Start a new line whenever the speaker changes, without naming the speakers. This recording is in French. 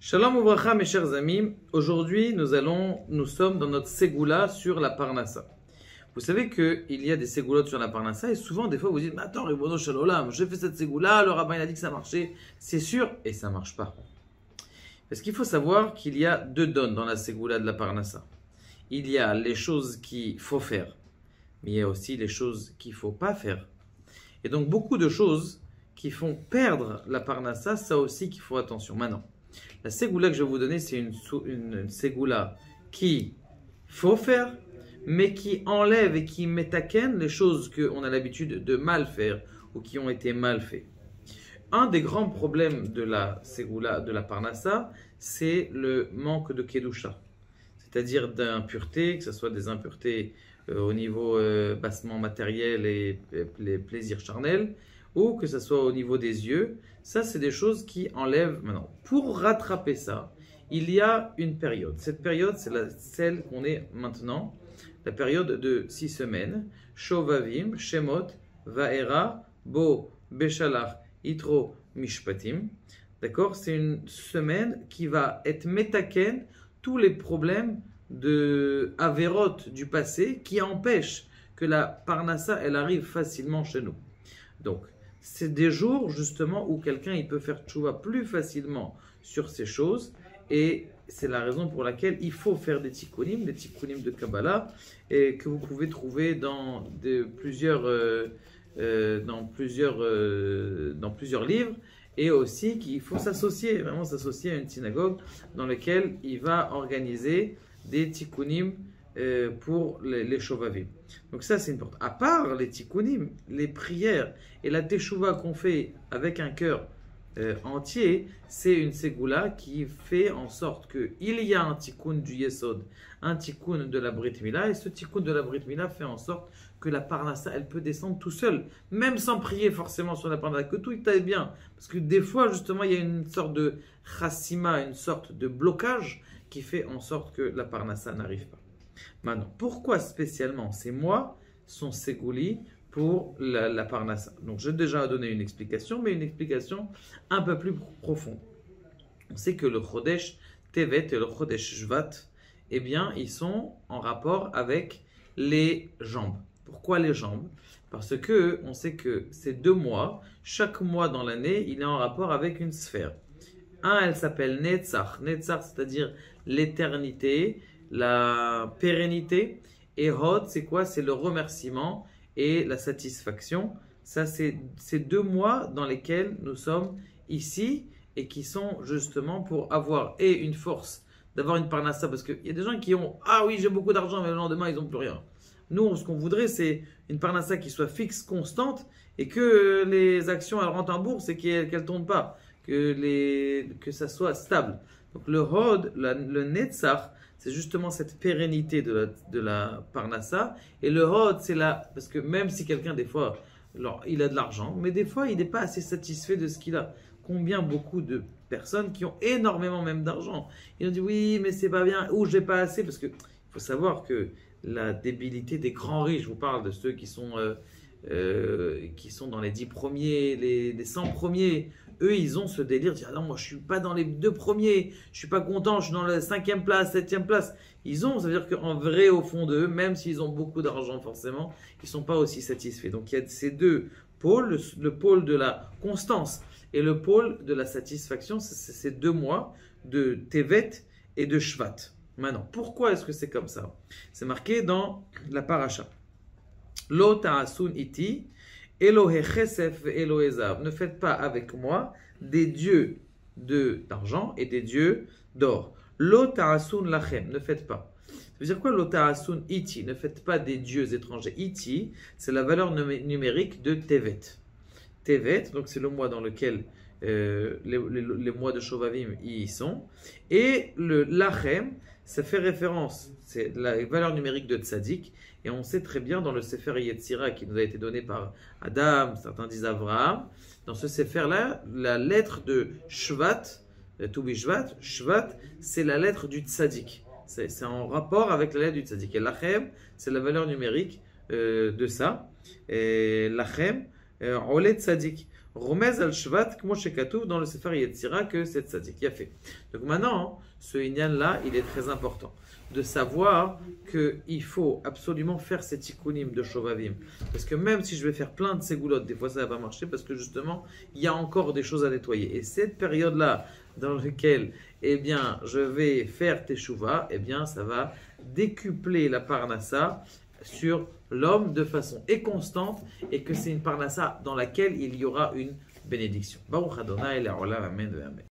Shalom Ouvracha, mes chers amis. Aujourd'hui, nous sommes dans notre Ségoula sur la Parnassa. Vous savez qu'il y a des Ségoulottes sur la Parnassa et souvent, des fois, vous dites, mais attends, Ribono Shalom, j'ai fait cette Ségoula, le rabbin il a dit que ça marchait, c'est sûr, et ça ne marche pas. Parce qu'il faut savoir qu'il y a deux donnes dans la Ségoula de la Parnassa. Il y a les choses qu'il faut faire, mais il y a aussi les choses qu'il ne faut pas faire. Et donc, beaucoup de choses qui font perdre la Parnassa, ça aussi qu'il faut attention. Maintenant, la ségoula que je vais vous donner, c'est une ségoula qui faut faire, mais qui enlève et qui métaken les choses qu'on a l'habitude de mal faire ou qui ont été mal faites. Un des grands problèmes de la ségoula, de la parnassa, c'est le manque de kedusha, c'est-à-dire d'impureté, que ce soit des impuretés au niveau bassement matériel et les plaisirs charnels, ou que ce soit au niveau des yeux. Ça, c'est des choses qui enlèvent maintenant. Pour rattraper ça, il y a une période. Cette période, c'est celle qu'on est maintenant, la période de 6 semaines. Shovavim, Shemot, Vaera, Bo, Beshalach, Itro, Mishpatim. D'accord? C'est une semaine qui va être métaken tous les problèmes de Averot du passé qui empêchent que la Parnassa, elle arrive facilement chez nous. Donc, c'est des jours justement où quelqu'un il peut faire tchouva plus facilement sur ces choses et c'est la raison pour laquelle il faut faire des tikkunim de Kabbalah et que vous pouvez trouver dans plusieurs livres et aussi qu'il faut s'associer, vraiment s'associer à une synagogue dans laquelle il va organiser des tikkunim pour les shovavim. Donc ça c'est important. À part les tikkunim, les prières et la teshuva qu'on fait avec un cœur entier, c'est une ségoula qui fait en sorte qu'il y a un tikkun du yesod, un tikkun de la brit mila, et ce tikkun de la brit mila fait en sorte que la parnassa elle peut descendre tout seul, même sans prier forcément sur la parnassa, que tout aille bien, parce que des fois justement il y a une sorte de chassima, une sorte de blocage qui fait en sorte que la parnassa n'arrive pas. Maintenant, pourquoi spécialement ces mois sont ségouli pour la parnassa? Donc, j'ai déjà donné une explication, mais une explication un peu plus profonde. On sait que le Chodesh Tevet et le Chodesh Shvat, eh bien, ils sont en rapport avec les jambes. Pourquoi les jambes? Parce que on sait que ces 2 mois, chaque mois dans l'année, il est en rapport avec une sphère. Elle s'appelle Netzach. Netzach, c'est-à-dire l'éternité, la pérennité. Et Hod, c'est quoi? C'est le remerciement et la satisfaction. Ça, c'est ces 2 mois dans lesquels nous sommes ici et qui sont justement pour avoir et une force d'avoir une parnassa. Parce qu'il y a des gens qui ont, ah oui, j'ai beaucoup d'argent, mais le lendemain, ils n'ont plus rien. Nous, ce qu'on voudrait, c'est une parnassa qui soit fixe, constante, et que les actions, elles rentrent en bourse et qu'elles ne tournent pas. Que ça soit stable. Donc le Hod, le Netzach, c'est justement cette pérennité de la Parnassa. Et le Hod, c'est là, parce que même si quelqu'un, des fois, alors, il a de l'argent, mais des fois, il n'est pas assez satisfait de ce qu'il a. Combien beaucoup de personnes qui ont énormément même d'argent, ils ont dit oui, mais c'est pas bien, ou j'ai pas assez, parce que il faut savoir que la débilité des grands riches, je vous parle de ceux qui sont dans les 10 premiers, les 100 premiers, eux ils ont ce délire de dire ah non, moi je suis pas dans les 2 premiers, je suis pas content, je suis dans la 5e place, 7e place. Ça veut dire qu'en vrai, au fond d'eux, même s'ils ont beaucoup d'argent forcément, ils sont pas aussi satisfaits. Donc il y a ces 2 pôles, le pôle de la constance et le pôle de la satisfaction, c'est ces 2 mois de Tevet et de Shvat. Maintenant, pourquoi est-ce que c'est comme ça? C'est marqué dans la paracha. Lo ta'asun iti, Elohe chesef ve Elohe zav. Ne faites pas avec moi des dieux d'argent et des dieux d'or. Lo ta'asun lachem. Ne faites pas. Ça veut dire quoi lo ta'asun iti? Ne faites pas des dieux étrangers. Iti, c'est la valeur numérique de Tevet. Tevet, donc c'est le mois dans lequel les mois de Shovavim y sont. Et le lachem, ça fait référence, c'est la valeur numérique de Tzadik, et on sait très bien dans le Sefer Yetzira qui nous a été donné par Adam, certains disent Abraham, dans ce Sefer-là, la lettre de Shvat, Toubi Shvat, Shvat, c'est la lettre du Tzadik. C'est en rapport avec la lettre du Tzadik. Et Lachem, c'est la valeur numérique de ça. Et Lachem, Olé Tzadik. Romez al Shvat, kmo shekatuv dans le Sefer Yetzira que c'est tzaddik. Il a fait. Donc maintenant, ce inyan là, il est très important de savoir qu'il faut absolument faire ces tikkunim de Shovavim. Parce que même si je vais faire plein de ségoulottes, des fois ça ne va pas marcher parce que justement, il y a encore des choses à nettoyer. Et cette période-là, dans laquelle eh bien, je vais faire teshuva, eh bien, ça va décupler la parnassa sur l'homme de façon constante et que c'est une parnassa dans laquelle il y aura une bénédiction. Baruch Adonai, Amen, Amen.